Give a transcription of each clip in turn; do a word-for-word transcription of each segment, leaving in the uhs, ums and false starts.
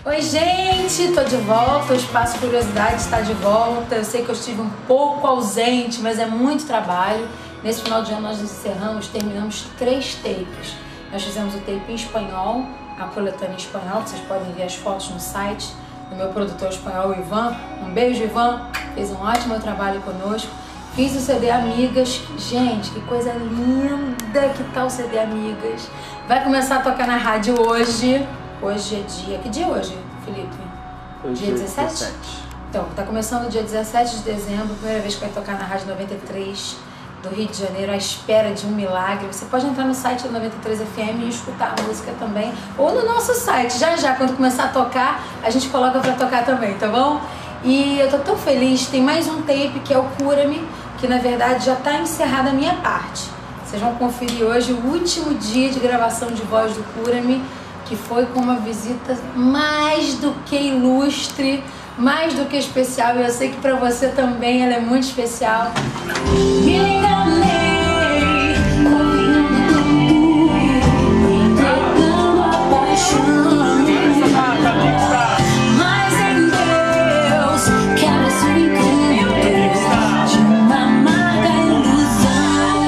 Oi gente, tô de volta, o Espaço Curiosidade está de volta. Eu sei que eu estive um pouco ausente, mas é muito trabalho. Nesse final de ano nós encerramos, terminamos três tapes. Nós fizemos o tape em espanhol, a coletânea em espanhol, que vocês podem ver as fotos no site do meu produtor espanhol, Ivan. Um beijo, Ivan, fez um ótimo trabalho conosco. Fiz o C D Amigas, gente, que coisa linda, que tal o C D Amigas? Vai começar a tocar na rádio hoje. Hoje é dia... Que dia é hoje, Felipe? Hoje dia é dezessete? dezessete. Então, tá começando dia dezessete de dezembro, primeira vez que vai tocar na Rádio noventa e três do Rio de Janeiro, à espera de um milagre. Você pode entrar no site do noventa e três F M e escutar a música também, ou no nosso site. Já já, quando começar a tocar, a gente coloca pra tocar também, tá bom? E eu tô tão feliz, tem mais um tape que é o Cura-me, que na verdade já tá encerrada a minha parte. Vocês vão conferir hoje o último dia de gravação de voz do Cura-me, que foi com uma visita mais do que ilustre, mais do que especial, e eu sei que pra você também ela é muito especial. Me enganei, entregando a paixão, mas em Deus quero se encantar de uma amarga ilusão.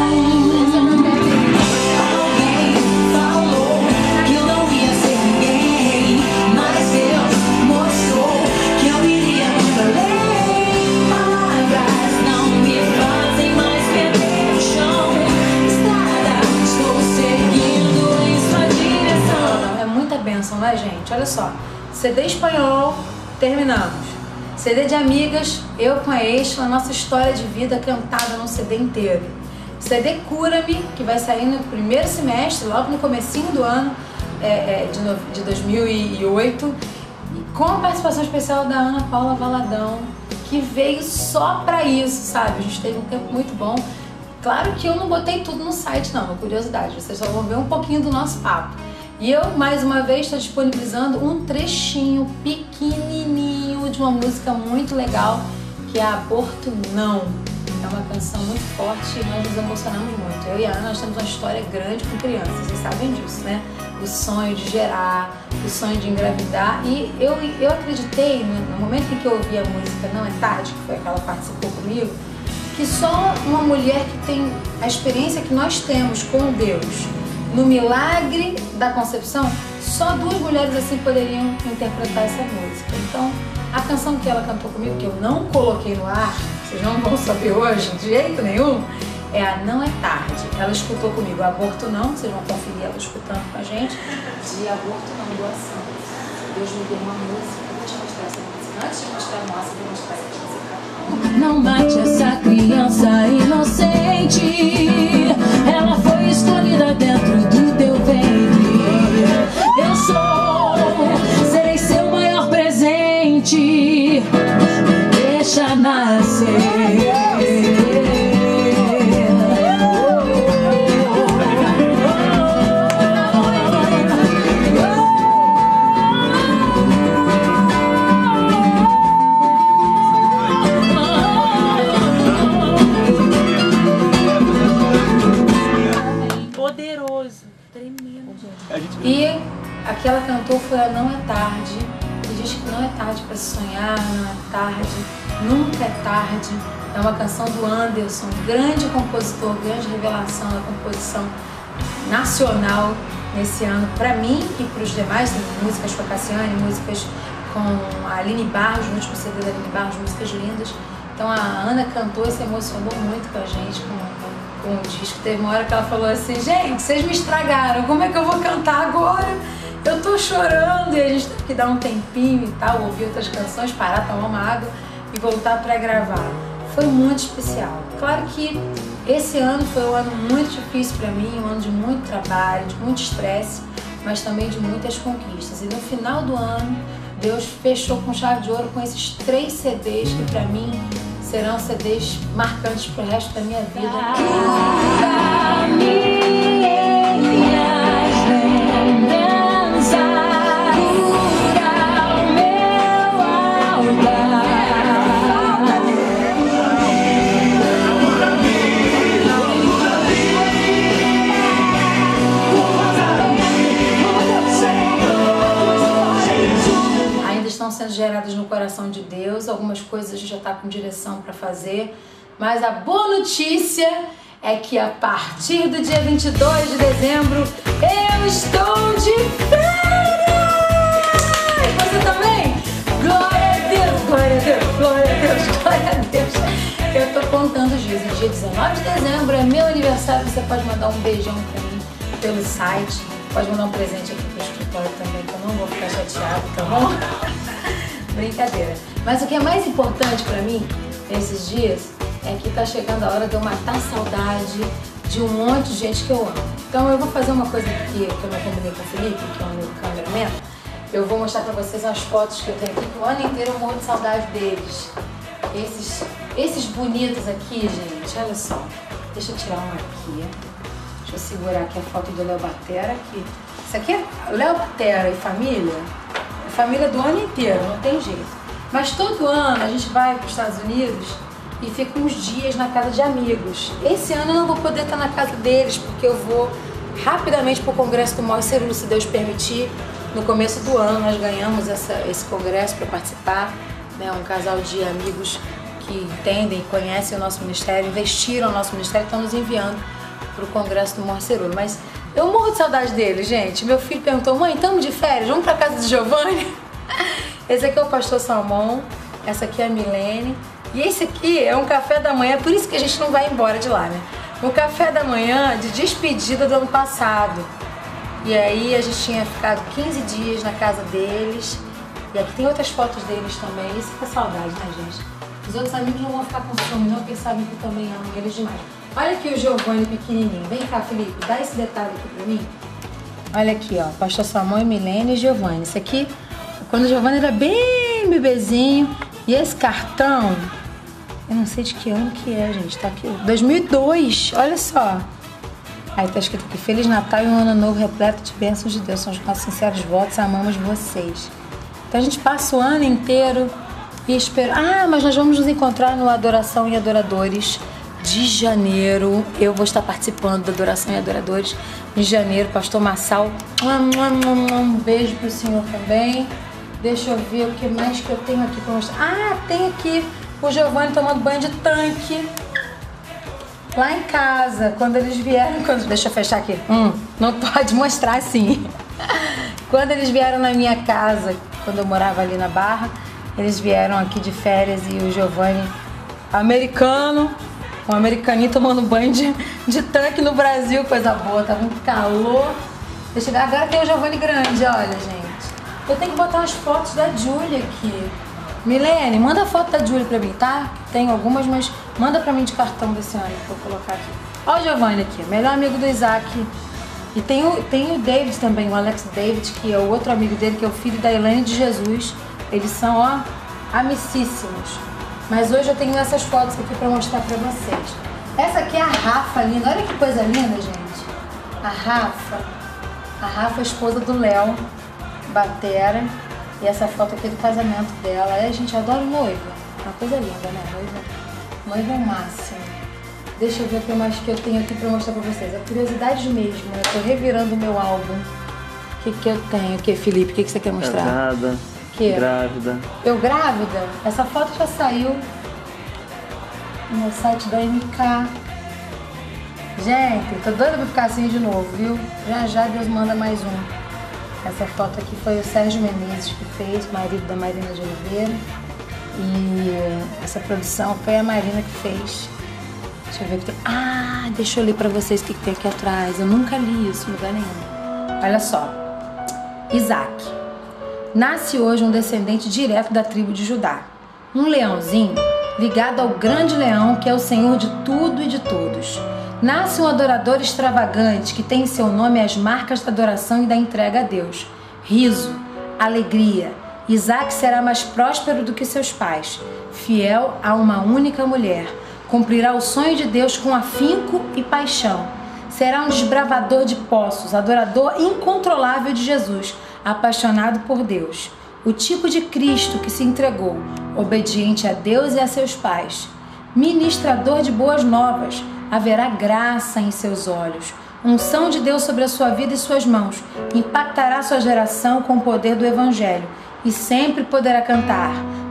Alguém falou que eu não ia ser ninguém, mas Deus mostrou que eu iria muito além. Palavras não me fazem mais perder o chão. Estrada, estou seguindo em sua direção. É muita bênção, né, gente? Olha só, C D espanhol, terminamos. C D de Amigas, eu com a Exla, a nossa história de vida cantada num C D inteiro. C D Cura-me, que vai sair no primeiro semestre, logo no comecinho do ano é, é, de, no, de dois mil e oito, e com a participação especial da Ana Paula Valadão, que veio só pra isso, sabe? A gente teve um tempo muito bom. Claro que eu não botei tudo no site não, uma curiosidade, vocês só vão ver um pouquinho do nosso papo. E eu, mais uma vez, estou disponibilizando um trechinho pequenininho de uma música muito legal, que é Aborto Não. É uma canção muito forte e nós nos emocionamos muito. Eu e a Ana, nós temos uma história grande com crianças, vocês sabem disso, né? O sonho de gerar, o sonho de engravidar. E eu, eu acreditei, no momento em que eu ouvi a música Não é Tarde, que foi aquela que participou comigo, que só uma mulher que tem a experiência que nós temos com Deus, no milagre da concepção, só duas mulheres assim poderiam interpretar essa música. Então, a canção que ela cantou comigo, que eu não coloquei no ar, vocês não vão saber hoje de jeito nenhum, é a Não é Tarde. Ela escutou comigo Aborto Não, vocês vão conferir ela escutando com a gente, de Aborto Não, doação. Deus me deu uma música, eu vou te mostrar essa música. Antes de mostrar a nossa, eu vou mostrar essa música. Não mate essa criança inocente, ela foi escolhida dentro do teu ventre. Eu sou, serei seu maior presente, deixa nascer. E a que ela cantou foi a Não é Tarde, que diz que não é tarde para sonhar, não é tarde, nunca é tarde. É uma canção do Anderson, grande compositor, grande revelação da composição nacional nesse ano, para mim e para os demais. Tem músicas com a Cassiane, músicas com a Aline Barros, no último C D da Aline Barros, músicas lindas. Então a Ana cantou e se emocionou muito com a gente, com com o disco. Teve uma hora que ela falou assim: gente, vocês me estragaram, como é que eu vou cantar agora? Eu tô chorando. E a gente teve que dar um tempinho e tal, ouvir outras canções, parar, tomar uma água e voltar para gravar. Foi muito especial. Claro que esse ano foi um ano muito difícil para mim, um ano de muito trabalho, de muito estresse, mas também de muitas conquistas. E no final do ano, Deus fechou com chave de ouro com esses três C Ds que para mim serão C Ds marcantes pro resto da minha vida. geradas no coração de Deus, algumas coisas a gente já está com direção para fazer, mas a boa notícia é que a partir do dia vinte e dois de dezembro eu estou de férias! Você também? Glória a Deus, glória a Deus, glória a Deus, glória a Deus! Eu tô contando os dias, no dia dezenove de dezembro é meu aniversário, você pode mandar um beijão pra mim pelo site, pode mandar um presente aqui pro escritório também, que eu não vou ficar chateado, tá bom? Brincadeira. Mas o que é mais importante pra mim nesses dias é que tá chegando a hora de eu matar a saudade de um monte de gente que eu amo. Então eu vou fazer uma coisa aqui que eu não combinei com o Felipe, que é o meu cameraman. Eu vou mostrar pra vocês as fotos que eu tenho aqui, que o ano inteiro eu morro de saudade deles. Esses, esses bonitos aqui, gente, olha só. Deixa eu tirar um aqui. Deixa eu segurar aqui a foto do Léo Batera aqui. Isso aqui é Léo Batera e família. É família do ano inteiro, não tem jeito. Mas todo ano a gente vai para os Estados Unidos e fica uns dias na casa de amigos. Esse ano eu não vou poder estar na casa deles, porque eu vou rapidamente para o congresso do Maior Cerulo, se Deus permitir. No começo do ano nós ganhamos essa, esse congresso para participar, né? Um casal de amigos que entendem e conhecem o nosso ministério, investiram no nosso ministério e estão nos enviando para o congresso do Maior Cerulo. Mas eu morro de saudade dele, gente. Meu filho perguntou: mãe, estamos de férias? Vamos para casa de Giovanni? Esse aqui é o pastor Salmão, essa aqui é a Milene. E esse aqui é um café da manhã, por isso que a gente não vai embora de lá, né? Um café da manhã de despedida do ano passado. E aí a gente tinha ficado quinze dias na casa deles. E aqui tem outras fotos deles também. Isso que é saudade, né, gente? Os outros amigos não vão ficar com ciúme, não, porque eles sabem que eu também amo eles demais. Olha aqui o Giovanni pequenininho. Vem cá, Felipe, dá esse detalhe aqui pra mim. Olha aqui, ó, pastor Samuel, Milene e Giovanni. Isso aqui, quando o Giovanni era bem bebezinho. E esse cartão, eu não sei de que ano que é, gente. Tá aqui, dois mil e dois, olha só. Aí tá escrito aqui: Feliz Natal e um ano novo repleto de bênçãos de Deus. São os nossos sinceros votos, amamos vocês. Então a gente passa o ano inteiro e espera. Ah, mas nós vamos nos encontrar no Adoração e Adoradores de janeiro. Eu vou estar participando da Adoração e Adoradores em janeiro. Pastor Massal, um beijo pro senhor também. Deixa eu ver o que mais que eu tenho aqui pra mostrar. Ah, tem aqui o Giovanni tomando banho de tanque lá em casa, quando eles vieram. Quando... Deixa eu fechar aqui. Hum, não pode mostrar assim. Quando eles vieram na minha casa, quando eu morava ali na Barra, eles vieram aqui de férias e o Giovanni, americano, um americaninho tomando banho de, de tanque no Brasil, coisa boa, tava um calor. Deixa eu ver. Agora tem o Giovanni grande, olha, gente. Eu tenho que botar umas fotos da Júlia aqui. Milene, manda a foto da Júlia pra mim, tá? Tem algumas, mas manda pra mim de cartão desse ano que eu vou colocar aqui. Olha o Giovanni aqui, melhor amigo do Isaac. E tem o, tem o David também, o Alex David, que é o outro amigo dele, que é o filho da Elaine de Jesus. Eles são, ó, amicíssimos. Mas hoje eu tenho essas fotos aqui pra mostrar pra vocês. Essa aqui é a Rafa linda, olha que coisa linda, gente. A Rafa, a Rafa é esposa do Léo Batera. E essa foto aqui é do casamento dela. É, gente, eu adoro noiva. Uma coisa linda, né? Noiva, noiva é o máximo. Deixa eu ver o que mais que eu tenho aqui pra mostrar pra vocês. A curiosidade mesmo. Eu tô revirando o meu álbum. O que que eu tenho? O que, Felipe? O que que você quer mostrar? Casada. Que? Grávida. Eu grávida? Essa foto já saiu no meu site da M K. Gente, tô doida pra ficar assim de novo, viu? Já já Deus manda mais um. Essa foto aqui foi o Sérgio Menezes que fez, marido da Marina de Oliveira. E essa produção foi a Marina que fez. Deixa eu ver o que tem. Ah, deixa eu ler pra vocês o que tem aqui atrás. Eu nunca li isso em lugar nenhum. Olha só. Isaac. Nasce hoje um descendente direto da tribo de Judá. Um leãozinho ligado ao grande leão que é o Senhor de tudo e de todos. Nasce um adorador extravagante que tem em seu nome as marcas da adoração e da entrega a Deus. Riso, alegria. Isaac será mais próspero do que seus pais, fiel a uma única mulher. Cumprirá o sonho de Deus com afinco e paixão. Será um desbravador de poços, adorador incontrolável de Jesus, apaixonado por Deus. O tipo de Cristo que se entregou, obediente a Deus e a seus pais. Ministrador de boas novas. Haverá graça em seus olhos, unção de Deus sobre a sua vida e suas mãos, impactará sua geração com o poder do Evangelho e sempre poderá cantar.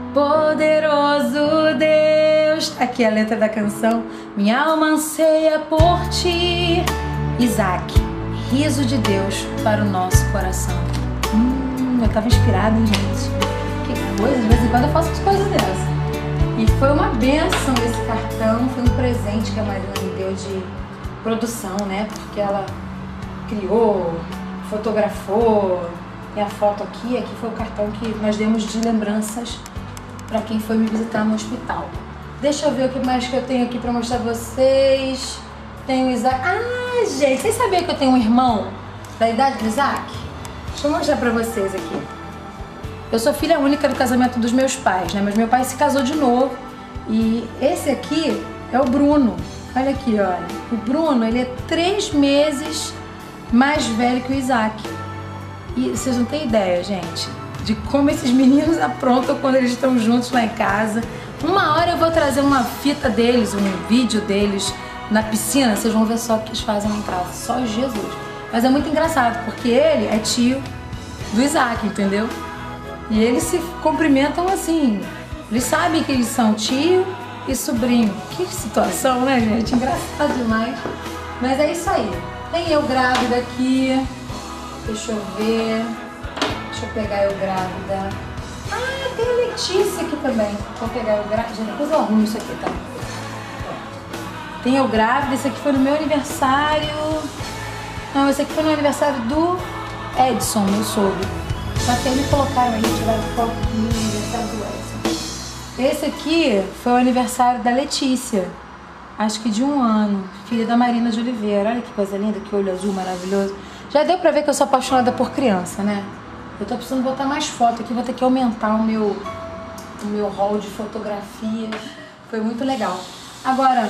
Poderoso Deus, aqui a letra da canção. Minha alma anseia por ti. Isaac, riso de Deus para o nosso coração. Hum, eu tava inspirada, hein, gente? Que coisa, de vez em quando eu faço as coisas dessas. E foi uma bênção esse cartão, foi um presente que a Marina me deu de produção, né? Porque ela criou, fotografou, e a foto aqui, aqui foi o cartão que nós demos de lembranças para quem foi me visitar no hospital. Deixa eu ver o que mais que eu tenho aqui para mostrar pra vocês. Tenho o Isaac. Ah, gente, vocês sabiam que eu tenho um irmão da idade do Isaac? Deixa eu mostrar pra vocês aqui. Eu sou filha única do casamento dos meus pais, né? Mas meu pai se casou de novo. E esse aqui é o Bruno. Olha aqui, olha. O Bruno, ele é três meses mais velho que o Isaac. E vocês não têm ideia, gente, de como esses meninos aprontam quando eles estão juntos lá em casa. Uma hora eu vou trazer uma fita deles, um vídeo deles na piscina. Vocês vão ver só o que eles fazem lá em casa. Só Jesus. Mas é muito engraçado, porque ele é tio do Isaac, entendeu? E eles se cumprimentam assim. Eles sabem que eles são tio e sobrinho. Que situação, né, gente? Engraçado demais. Mas é isso aí. Tem eu grávida aqui. Deixa eu ver. Deixa eu pegar eu grávida. Ah, tem a Letícia aqui também. Vou pegar eu grávida. Depois eu arrumo isso aqui, tá? Tem eu grávida. Esse aqui foi no meu aniversário. Não, esse aqui foi no aniversário do Edson, meu sogro. Só que aí me colocaram aí, tiraram foto no aniversário do Edson. Esse aqui foi o aniversário da Letícia, acho que de um ano, filha da Marina de Oliveira. Olha que coisa linda, que olho azul maravilhoso. Já deu pra ver que eu sou apaixonada por criança, né? Eu tô precisando botar mais foto aqui, vou ter que aumentar o meu, o meu hall de fotografias. Foi muito legal. Agora,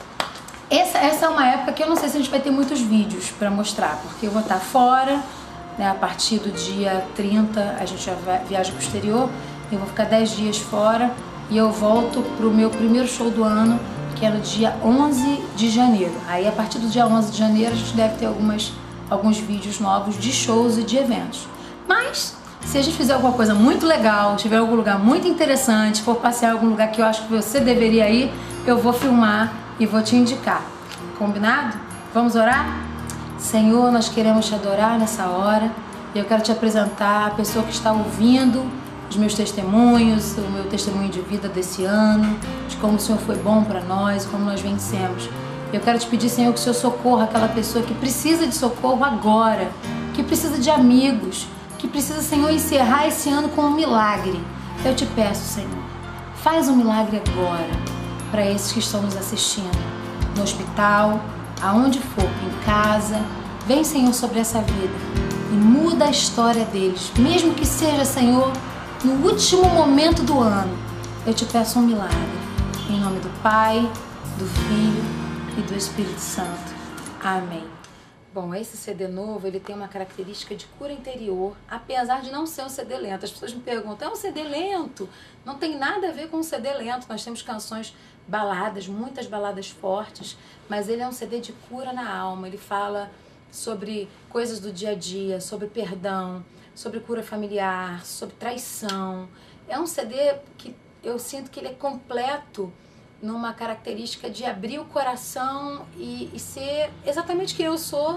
essa, essa é uma época que eu não sei se a gente vai ter muitos vídeos pra mostrar, porque eu vou estar fora. Né, a partir do dia trinta a gente já viaja para o exterior, eu vou ficar dez dias fora e eu volto para o meu primeiro show do ano, que é no dia onze de janeiro. Aí a partir do dia onze de janeiro a gente deve ter algumas, alguns vídeos novos de shows e de eventos. Mas se a gente fizer alguma coisa muito legal, tiver algum lugar muito interessante, for passear em algum lugar que eu acho que você deveria ir, eu vou filmar e vou te indicar. Combinado? Vamos orar? Senhor, nós queremos te adorar nessa hora e eu quero te apresentar a pessoa que está ouvindo os meus testemunhos, o meu testemunho de vida desse ano, de como o Senhor foi bom para nós, como nós vencemos. Eu quero te pedir, Senhor, que o Senhor socorra aquela pessoa que precisa de socorro agora, que precisa de amigos, que precisa, Senhor, encerrar esse ano com um milagre. Eu te peço, Senhor, faz um milagre agora para esses que estão nos assistindo, no hospital, aonde for, em casa. Vem, Senhor, sobre essa vida e muda a história deles, mesmo que seja, Senhor, no último momento do ano. Eu te peço um milagre, em nome do Pai, do Filho e do Espírito Santo. Amém. Bom, esse C D novo, ele tem uma característica de cura interior, apesar de não ser um C D lento. As pessoas me perguntam, é um C D lento? Não tem nada a ver com um C D lento. Nós temos canções baladas, muitas baladas fortes, mas ele é um C D de cura na alma. Ele fala sobre coisas do dia a dia, sobre perdão, sobre cura familiar, sobre traição. É um C D que eu sinto que ele é completo numa característica de abrir o coração e, e ser exatamente quem eu sou,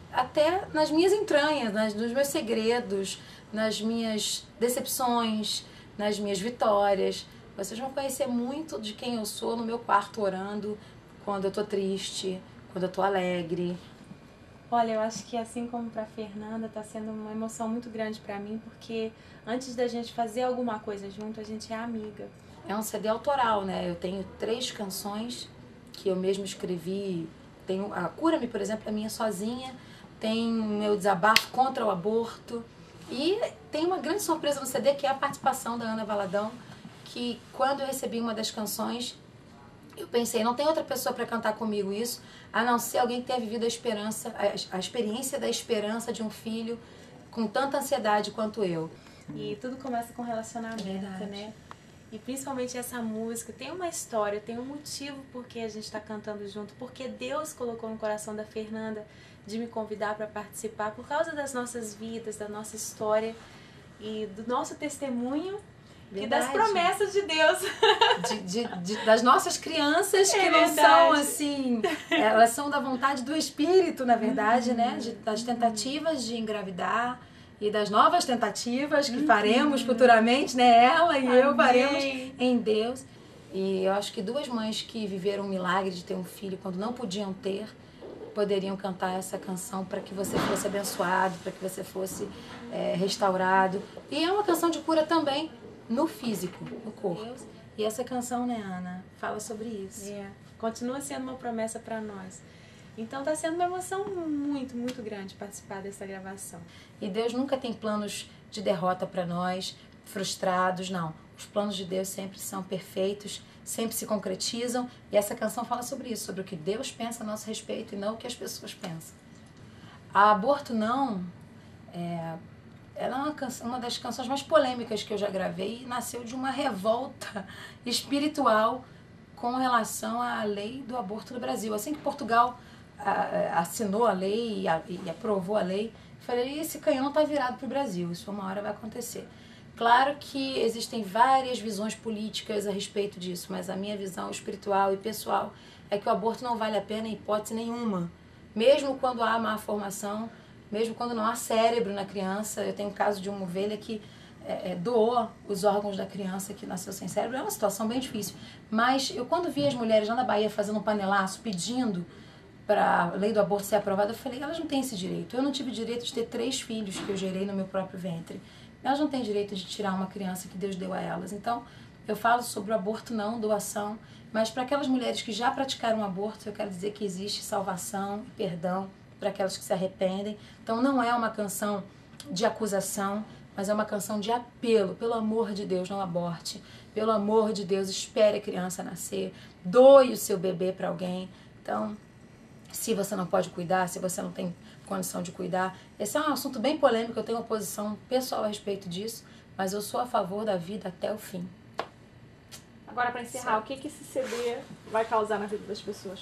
até nas minhas entranhas, nas, nos meus segredos, nas minhas decepções, nas minhas vitórias. Vocês vão conhecer muito de quem eu sou no meu quarto orando, quando eu tô triste, quando eu tô alegre. Olha, eu acho que assim como para Fernanda, tá sendo uma emoção muito grande para mim, porque antes da gente fazer alguma coisa junto, a gente é amiga. É um C D autoral, né? Eu tenho três canções que eu mesmo escrevi. Tenho a Cura-me, por exemplo, é minha sozinha. Tem o meu desabafo contra o aborto. E tem uma grande surpresa no C D, que é a participação da Ana Valadão, que quando eu recebi uma das canções, eu pensei, não tem outra pessoa para cantar comigo isso, a não ser alguém que tenha vivido a esperança, a, a experiência da esperança de um filho com tanta ansiedade quanto eu. E tudo começa com relacionamento, Verdade. né? E principalmente essa música tem uma história, tem um motivo por que a gente está cantando junto, porque Deus colocou no coração da Fernanda de me convidar para participar por causa das nossas vidas, da nossa história. e do nosso testemunho e Verdade. das promessas de Deus. De, de, de, das nossas crianças, que É não verdade. são assim, elas são da vontade do Espírito, na verdade, Uhum. né? De, das tentativas de engravidar e das novas tentativas que faremos futuramente, né? Ela e eu Amém. faremos em Deus. E eu acho que duas mães que viveram o milagre de ter um filho quando não podiam ter, poderiam cantar essa canção para que você fosse abençoado, para que você fosse é, restaurado. E é uma canção de cura também no físico, no corpo. E essa canção, né, Ana, fala sobre isso. É, continua sendo uma promessa para nós. Então tá sendo uma emoção muito, muito grande participar dessa gravação. E Deus nunca tem planos de derrota para nós, frustrados, não. Os planos de Deus sempre são perfeitos, sempre se concretizam. E essa canção fala sobre isso, sobre o que Deus pensa a nosso respeito e não o que as pessoas pensam. A Aborto Não, é, ela é uma, canção, uma das canções mais polêmicas que eu já gravei e nasceu de uma revolta espiritual com relação à lei do aborto no Brasil. Assim que Portugal a, assinou a lei e, a, e aprovou a lei, eu falei, esse canhão está virado para o Brasil, isso uma hora vai acontecer. Claro que existem várias visões políticas a respeito disso, mas a minha visão espiritual e pessoal é que o aborto não vale a pena em hipótese nenhuma. Mesmo quando há má formação, mesmo quando não há cérebro na criança. Eu tenho um caso de uma ovelha que é, é, doou os órgãos da criança que nasceu sem cérebro. É uma situação bem difícil. Mas eu, quando vi as mulheres lá na Bahia fazendo um panelaço, pedindo para a lei do aborto ser aprovada, eu falei, elas não têm esse direito. Eu não tive direito de ter três filhos que eu gerei no meu próprio ventre. Elas não têm direito de tirar uma criança que Deus deu a elas. Então, eu falo sobre o aborto não, doação, mas para aquelas mulheres que já praticaram aborto, eu quero dizer que existe salvação e perdão para aquelas que se arrependem. Então, não é uma canção de acusação, mas é uma canção de apelo. Pelo amor de Deus, não aborte. Pelo amor de Deus, espere a criança nascer. Doe o seu bebê para alguém. Então, se você não pode cuidar, se você não tem condição de cuidar. Esse é um assunto bem polêmico, eu tenho uma posição pessoal a respeito disso, mas eu sou a favor da vida até o fim. Agora, para encerrar, Sim. o que, que esse C D vai causar na vida das pessoas?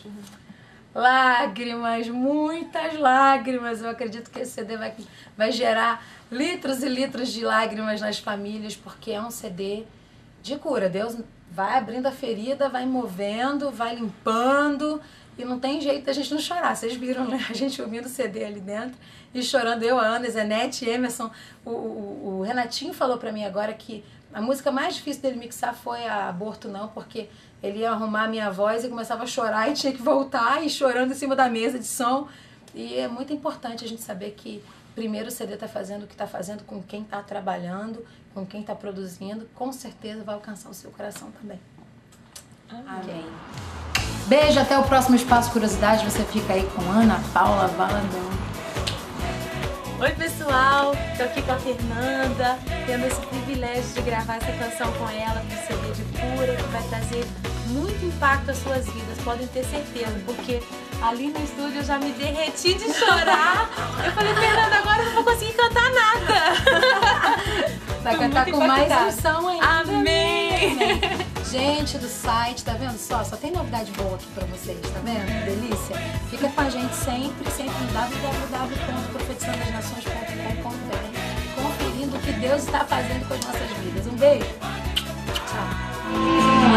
Lágrimas, muitas lágrimas. Eu acredito que esse C D vai, vai gerar litros e litros de lágrimas nas famílias, porque é um C D de cura. Deus vai abrindo a ferida, vai movendo, vai limpando. E não tem jeito da gente não chorar. Vocês viram, né? A gente ouvindo o C D ali dentro e chorando. Eu, a Ana, Zenete, Emerson. O, o, o Renatinho falou pra mim agora que a música mais difícil dele mixar foi a Aborto Não, porque ele ia arrumar a minha voz e começava a chorar e tinha que voltar e chorando em cima da mesa de som. E é muito importante a gente saber que primeiro o C D tá fazendo o que tá fazendo com quem tá trabalhando, com quem tá produzindo. Com certeza vai alcançar o seu coração também. Amém. Amém. Beijo, até o próximo Espaço Curiosidade. Você fica aí com Ana Paula Valadão. Oi, pessoal. Tô aqui com a Fernanda, tendo esse privilégio de gravar essa canção com ela, com C D de cura, que vai trazer muito impacto às suas vidas, podem ter certeza, porque ali no estúdio eu já me derreti de chorar. Eu falei, Fernanda, agora eu não vou conseguir cantar nada. Vai Tô cantar muito com mais impactada. unção ainda. Amém. Amém. Gente do site, tá vendo só? Só tem novidade boa aqui pra vocês, tá vendo? Que delícia. Fica com a gente sempre, sempre no w w w ponto profetizando as nações ponto com ponto b r, conferindo o que Deus está fazendo com as nossas vidas. Um beijo. Tchau.